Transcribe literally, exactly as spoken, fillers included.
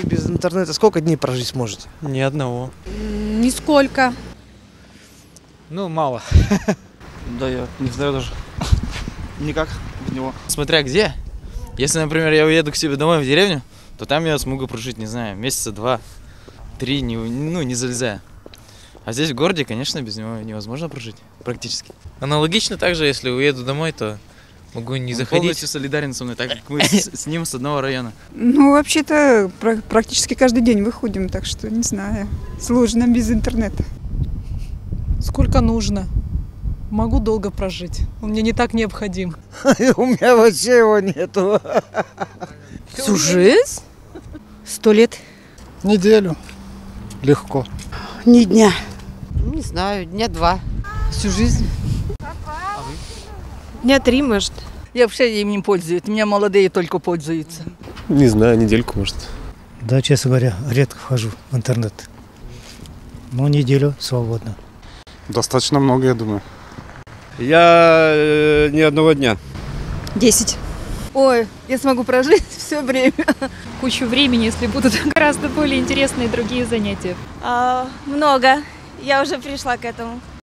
Вы без интернета сколько дней прожить сможете? Ни одного. Нисколько. Ну, мало. Да я не знаю даже. Никак без него. Смотря где. Если, например, я уеду к себе домой в деревню, то там я смогу прожить, не знаю, месяца два, три, не, ну, не залезая. А здесь в городе, конечно, без него невозможно прожить, практически. Аналогично также, если уеду домой, то могу не Он заходить. полностью солидарен со мной, так как мы с, с ним с одного района. Ну, вообще-то, практически каждый день выходим, так что, не знаю, сложно без интернета. Сколько нужно. Могу долго прожить. Он мне не так необходим. У меня вообще его нету. Всю жизнь? Сто лет. Неделю. Легко. Ни дня. Не знаю, дня два. Всю жизнь? Дня три, может. Я вообще им не пользуюсь. У меня молодые только пользуются. Не знаю, недельку, может. Да, честно говоря, редко вхожу в интернет. Но неделю свободно. Достаточно много, я думаю. Я э, ни одного дня. Десять. Ой, я смогу прожить все время. Кучу времени, если будут гораздо более интересные другие занятия. А, много. Я уже пришла к этому.